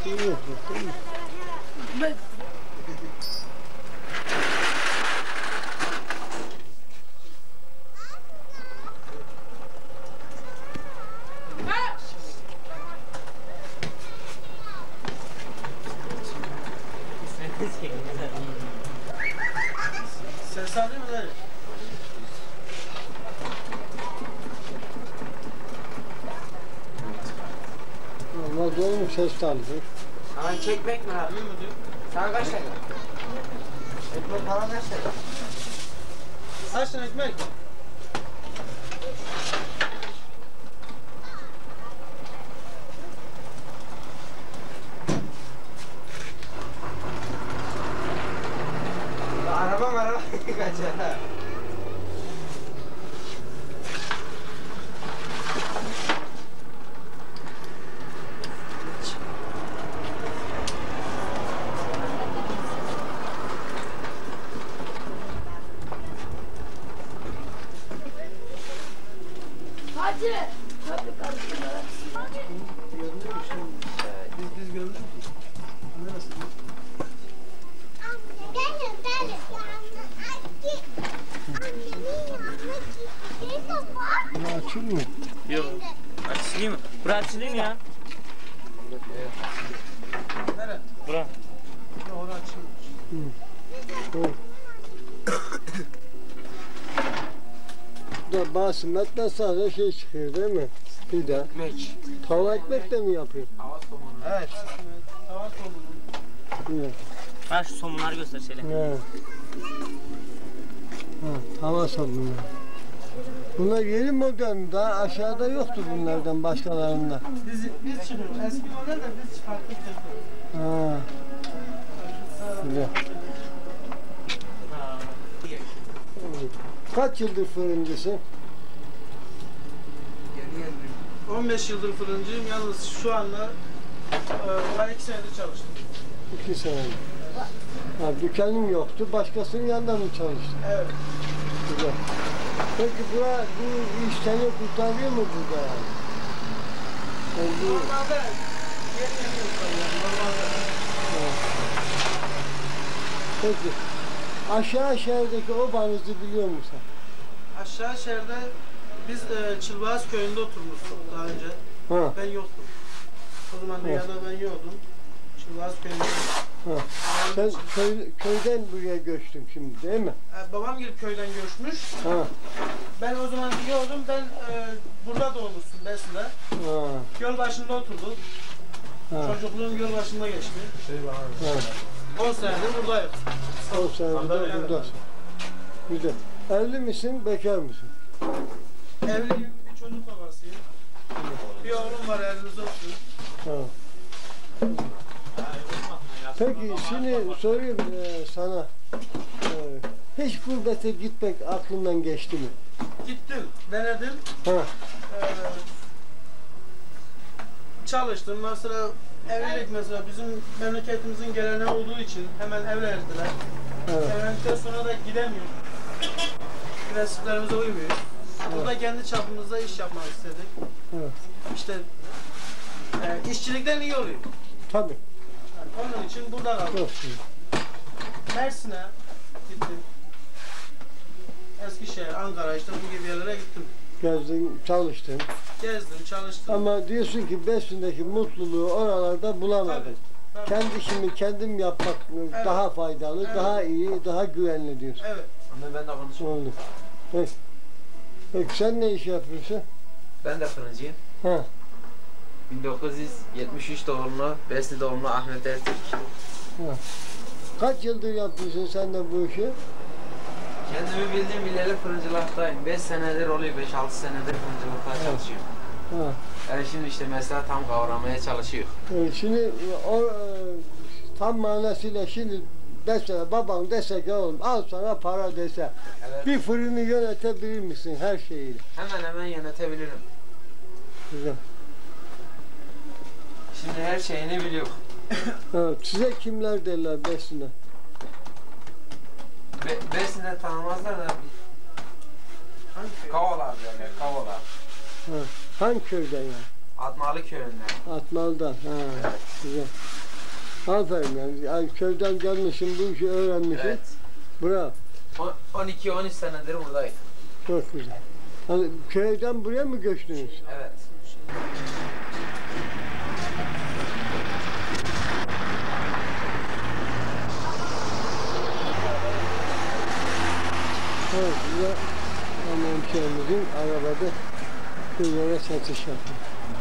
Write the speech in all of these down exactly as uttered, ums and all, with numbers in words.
İyi yapıyorsun. Ben... Ses alıyor mu lan? Allah doğru ses alıyor. Sana çekmek mi abi? Sana kaç lira? Ekmek bana kaç lira? Kaç tane ekmek? Araba mı araba? Kaç lira? Hadi. Hadi karıştırma. Görünüyor mu şimdi? Düz düz görünüyor mu? Neresi? Bunu açayım mı? Yok. Açılayım mı? Bura açılayım ya. Nere? Bura. Ya orası açılmış. Hı. Da basmetten sadece şey çıkıyor değil mi? Bir de. Ekmek. Tava ekmek de mi yapıyor? Evet. Tava somunu. Evet. Ha şu somunları göster şöyle. Ha. Ha, tava sabunu. Bunlar yeni modern, daha aşağıda yoktu bunlardan başkalarında. Biz, biz çıkıyoruz. Eski model de biz çıkarttık. Ha. Güzel. Kaç yıldır fırıncısın? on beş yıldır fırıncıyım. Yalnız şu anda e, ben iki senedir çalıştım. İki sene. Ha, dükkanın yoktu, başkasının yanında mı çalıştın? Evet. Güzel. Peki bura, bu iş seni kurtarıyor mu burada yani? Yani bu, Normalde yeni yeni insanlar. Normalde. ha. Peki, aşağı şehirdeki obanızı biliyor musun? Aşağı şehirde biz e, Çılbağız köyünde oturmuştuk daha önce. Ha, Ben yoktum. O zaman dünyada ben yoktum. Çılbağız köyünde. ha. Sen köy, köyden buraya göçtün şimdi değil mi? E, babam gibi köyden göçmüş. Ha, Ben o zaman biliyordum. Ben e, burada doğmuşsun Besin'de. ha, Göl başında oturduk. ha. Çocukluğum göl başında geçti. ha. on senedir buradayım. On senedir de buradasın. Güzel. Evli misin, bekar mısın? Evliyim, bir çocuk babasıyım. Bir oğlum var elinizde oturuyor. Ha. Peki şimdi sorayım e, sana. E, hiç gurbete gitmek aklından geçti mi? Gittim, denedim. Ha. Ee, çalıştım. Mesela evlilik mesela bizim memleketimizin geleneği olduğu için hemen evlendiler. Evet. Evlendikten sonra da gidemiyor. Prensiplerimize uymuyor. Burada kendi çapımızda iş yapmak istedik. Evet. İşte e, işçilikten iyi oluyor. Tabii. Yani onun için burada kaldım. Çok iyi. Mersin'e gittim. Eskişehir, Ankara işte bu gibi yerlere gittim. Gezdin, çalıştın. Gezdim, çalıştım. Ama diyorsun ki Besin'deki mutluluğu oralarda bulamadın. Tabii, tabii. Kendi işimi kendim yapmak Evet. daha faydalı, Evet. daha iyi, daha güvenli diyorsun. Evet. Ama ben de konuşayım. Oldu. Peki. Peki sen ne iş yapıyorsun? Ben de fırıncıyım. Ha. bin dokuz yüz yetmiş üç doğumlu, Besni doğumlu Ahmet Ertürk. Ha. Kaç yıldır yapıyorsun sen de bu işi? Kendimi bildiğim bileli fırıncılıktayım. beş senedir oluyor, beş altı senedir fırıncılıkta Evet. çalışıyorum. Ha. Yani şimdi işte mesela tam kavramaya çalışıyor. Evet, şimdi o e, tam manasıyla şimdi mesela babam dese ki oğlum al sana para dese Evet. bir fırını yönetebilir misin her şeyiyle? Hemen hemen yönetebilirim. Güzel. Şimdi her şeyini biliyor. Evet, size kimler derler Besin'e? Be Besni'de tanımazlar da Hangi köy? Kavalar derler, Kavalar. Ha. Hangi köyden yani? Atmalı köyünden. Atmalı'dan. Ha, güzel. Aferin yani. yani. Köyden gelmişsin, bu işi öğrenmişsin. Evet. Bravo. on iki on üç senedir buradayım. Çok güzel. Hani köyden buraya mı göçtünüz? Evet. Evet, bu da hemşehrimizin arabada köylere satış yapıyor.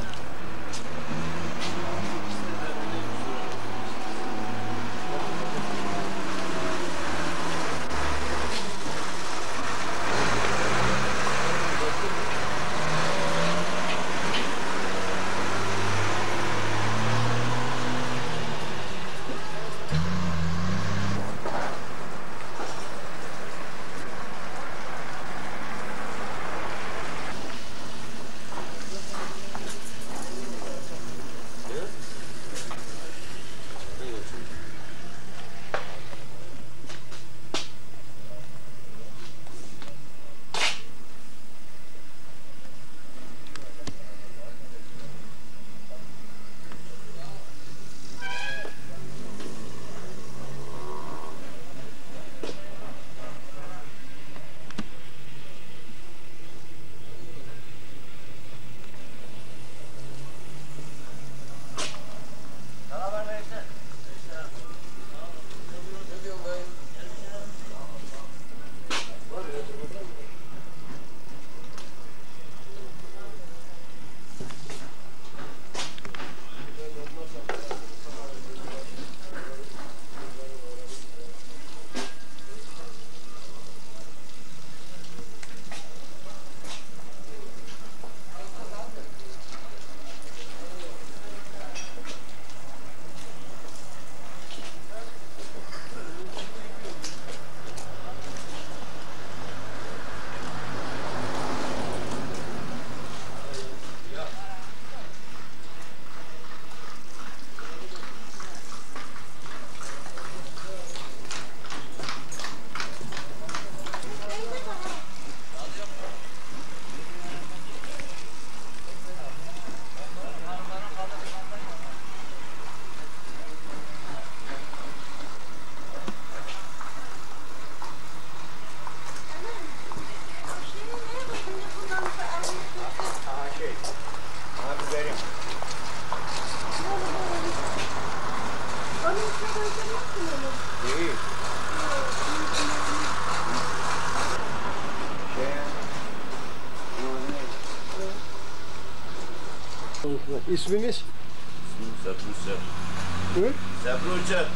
İsminiz? İsmim Sabri Uçar. Hı? Sabri Uçar.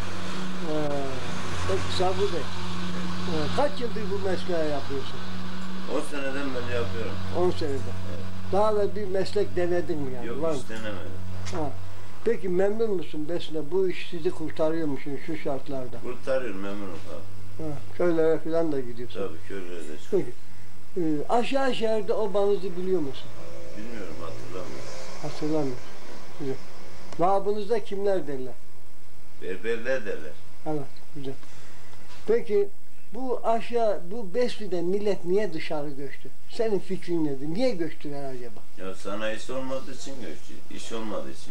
Ee, peki Sabri Bey. Ee, kaç yıldır bu mesleği yapıyorsun? on seneden beri yapıyorum. on senede. Evet. Daha evvel bir meslek denedin mi yani? Yok Var mı? hiç denemedim. Ha. Peki memnun musun Besne? Bu iş sizi kurtarıyor musun şu şartlarda? Kurtarıyorum memnunum abi. Ha. Köylere falan da gidiyorsun. Tabii köylere de çıkıyorum. Peki. Ee, aşağı şehirde obanızı biliyor musun? Bilmiyorum hatırlamıyorum. Hatırlamıyorum. Güzel. Vabınızda kimler derler? Berberler derler. Evet, güzel. Peki bu aşağı, bu Besli'den millet niye dışarı göçtü? Senin fikrin nedir? Niye göçtüler acaba? Ya sanayisi olmadığı için göçtü. İş olmadığı için.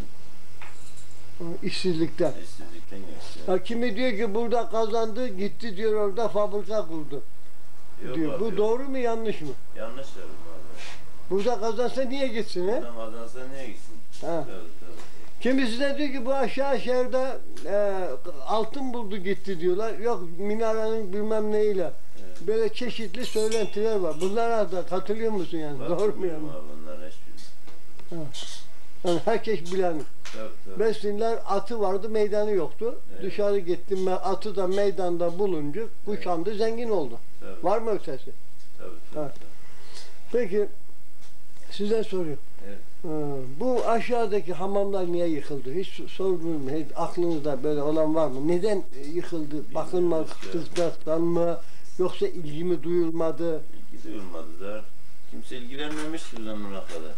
İşsizlikten. İşsizlikten göçtü. Ha, kimi diyor ki burada kazandı, gitti diyor orada fabrika kurdu. Yok Diyor. abi, Bu yok. doğru mu yanlış mı? Yanlış söyledim abi. Burada kazansa niye gitsin he? Adam kazansa niye gitsin? Ha. Tabii tabii. Kimisi de diyor ki bu aşağı şehirde e, altın buldu gitti diyorlar. Yok minarenin bilmem neyle. Evet. Böyle çeşitli söylentiler var. Bunlara da katılıyor musun yani? Doğru mu Bakmıyorum yani? abi bunlar hiçbiri. Yani herkes bilen. Tabii tabii. Beslinler atı vardı, meydanı yoktu. Evet. Dışarı gittim ben atı da meydanda bulunca kuşandı, zengin oldu. Tabii. Var mı ötesi? Tabii tabii. Evet. tabii. Peki size soruyorum. Evet. Ha, bu aşağıdaki hamamlar niye yıkıldı? Hiç sordunuz mu? Hiç aklınızda böyle olan var mı? Neden yıkıldı? Bakılmadıktan mı? Yoksa ilgi mi duyulmadı? İlgi duyulmadı da. Kimse ilgilenmemişti bu zamana kadar.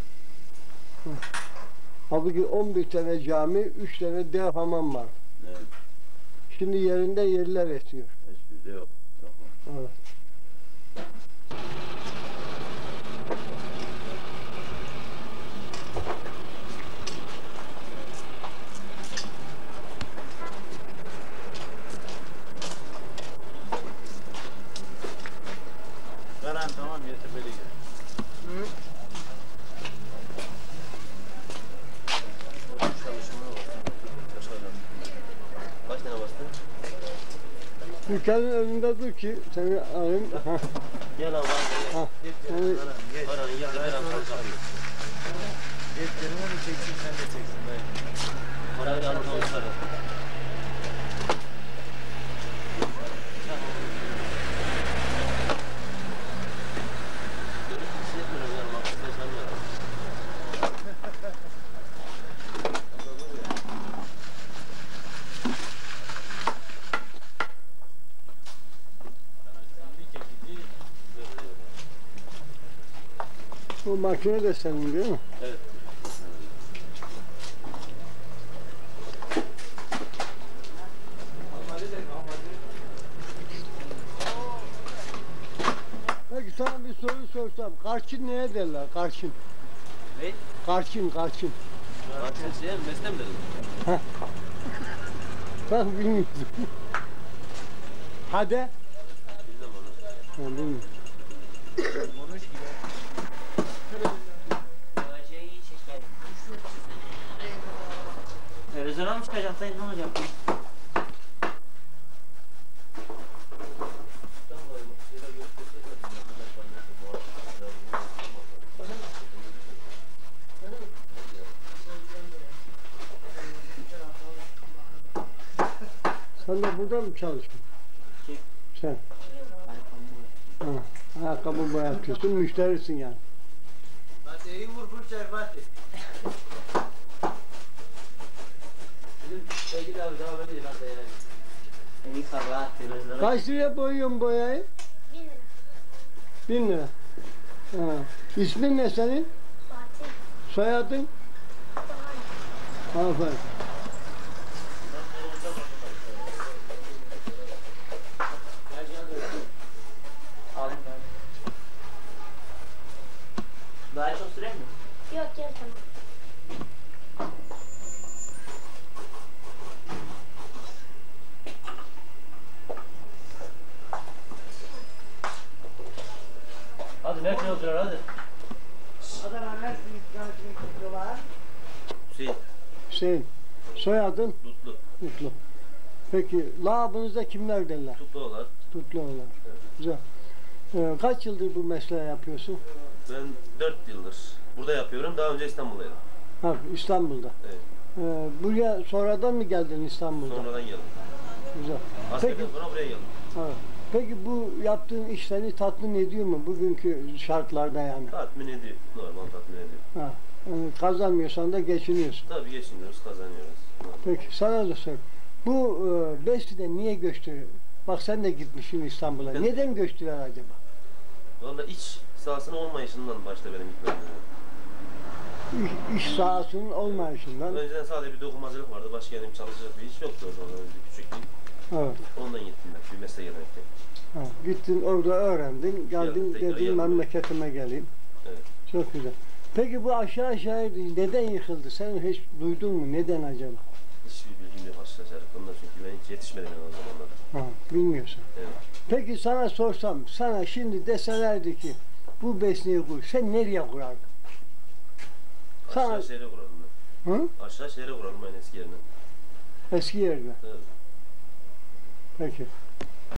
Halbuki on bir tane cami, üç tane dev hamam var. Evet. Şimdi yerinde yerler esiyor. Hiçbir de yok. Yok. Evet. tepeli gel. Hı? Çalışmaya bastın. Kaçarlar. Kaç tane bastın? Dükkanın önünde dur ki seni alayım. Ha, Gel abi. ha. Seni Baran gel de Baran kalk. Defterimi mi çeksin sen de çeksin dayı. Parayı da alıp sarı. bu makine de senin değil mi? Evet. Peki sana bir soru sorsam, karçın neye derler? Karçın. Ne? Karçın, karçın. Artık şey mi? Mesle mi dedin? Ben bilmiyorum. Hadi. Bilmem onu. Ben bilmiyorum. Konuş gibi. Şey iyi çeker. Televizyona mı çıkacaksın? Ne olacak? Sen de burada mı çalışıyorsun? Kim? Sen. Ha, ayakkabı boyatıyorsun, müşterisin yani. Fatih iyi vur Burçay Fatih. Bizim sevgili abi daha böyle değil hatta yani. İyi sabah. Televizyona. Kaç liraya boyuyorsun boyayı? Bin lira. Ha. İsmin ne senin? Fatih. Soyadın? Aferin. Alayım ben. Daha çok sürer mi? Yok gel tamam. Hadi ne çalışıyor hadi. Adana'nın her sınıflarını tutuyorlar. Hüseyin. Hüseyin. Soyadın? Tutlu. Mutlu. Peki, labınızda kimler derler? Tutlular. Tutlu olan. Güzel. Ee, kaç yıldır bu mesleği yapıyorsun? Ben dört yıldır burada yapıyorum. Daha önce İstanbul'daydım. Ha, İstanbul'da. Evet. Ee, buraya sonradan mı geldin İstanbul'da? Sonradan geldim. Güzel. Askerden Peki, sonra buraya geldim. evet. Peki bu yaptığın iş seni tatmin ediyor mu bugünkü şartlarda yani? Tatmin ediyor. Normal tatmin ediyor. Ha. Yani kazanmıyorsan da geçiniyorsun. Tabii geçiniyoruz, kazanıyoruz. Normal. Peki sana da sor. Bu e, Besli'de niye göçtü? Bak sen de gitmişsin İstanbul'a. Evet. Neden göçtüler acaba? Valla iç sahasının olmayışından başta benim gitmem. İş, iş sahasının olmayışından. Önceden sadece bir dokumacılık vardı. Başka yerim çalışacak bir iş yoktu o zaman. Önce küçüktüm. Evet. Ondan gittim ben. Bir mesleğe gelmekte. Ha, gittin orada öğrendin, geldin Geldim, tekrar dedin geldim. memleketime geleyim. Evet. Çok güzel. Peki bu aşağı aşağı neden yıkıldı? Sen hiç duydun mu? Neden acaba? Hiçbir bilgim yok aşağıya. Ondan çünkü ben hiç yetişmedim yani o zamanlar. Ha, bilmiyorsun. Evet. Peki sana sorsam, sana şimdi deselerdi ki bu besneyi kur, sen nereye kurardın? Sana, Aşağı şehre kuralım ben. hı? Aşağı şehre kuralım en eski yerine. Eski yerde. Evet. Peki.